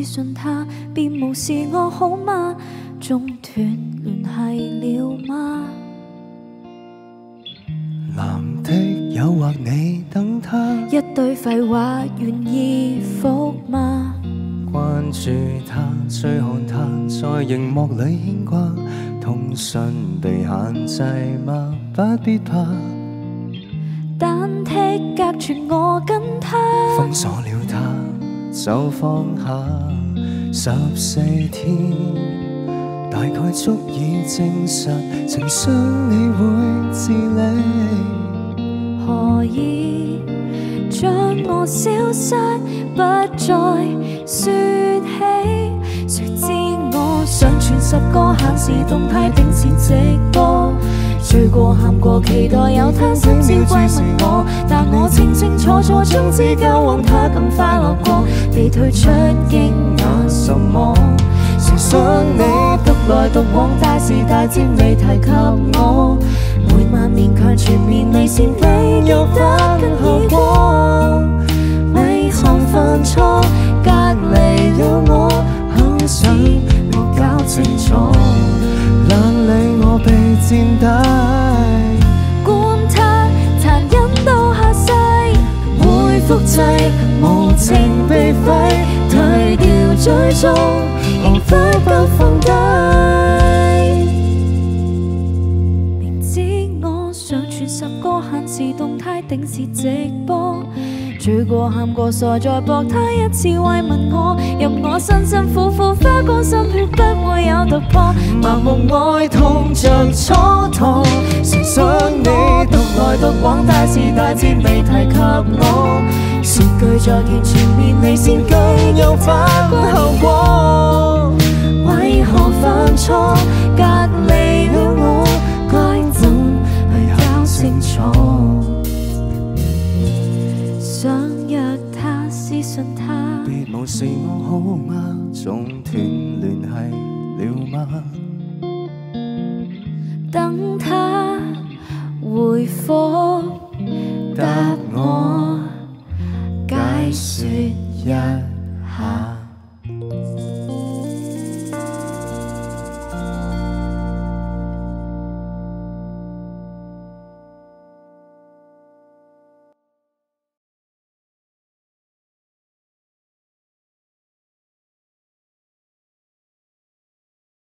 信他，便無視我好嗎？中斷聯繫了嗎？ 男的誘惑你等他， 一堆廢話願意服嗎？ 關注他，追看他，在熒幕裏牽掛，通訊被限制嗎？不必怕， 單剔隔絕我跟他， 封鎖了他就放下14天，大概足以證實情傷你會自理。 何以將我消失，不再說起？誰知我上傳10個限時動態，定時直播，醉過喊過，期待有他深宵慰問我，但我清清楚楚終止交往，他更快樂過，被退出驚訝什麼？誰想你獨來獨往，大是大戰未提及我，每晚勉強全面離線繼續得更效果，為何犯錯隔離了我，好想沒搞清楚， 冷理我被墊底， 管他殘忍到下世，會複製無情被廢，退掉追蹤，仍否不放低？明知我上傳10個限時動態，定時直播，醉過喊過，傻在搏他一次慰問我，任我辛辛苦苦花光心血，不會有突破， 盲目愛痛像蹉跎，誰想你獨來獨往，大是大戰未提及我， 說句再見全面離線繼續反觀後果，為何犯錯隔離了我，該怎去搞清楚？想約他私信他， 別無視我好嗎？中斷聯繫了嗎？ 等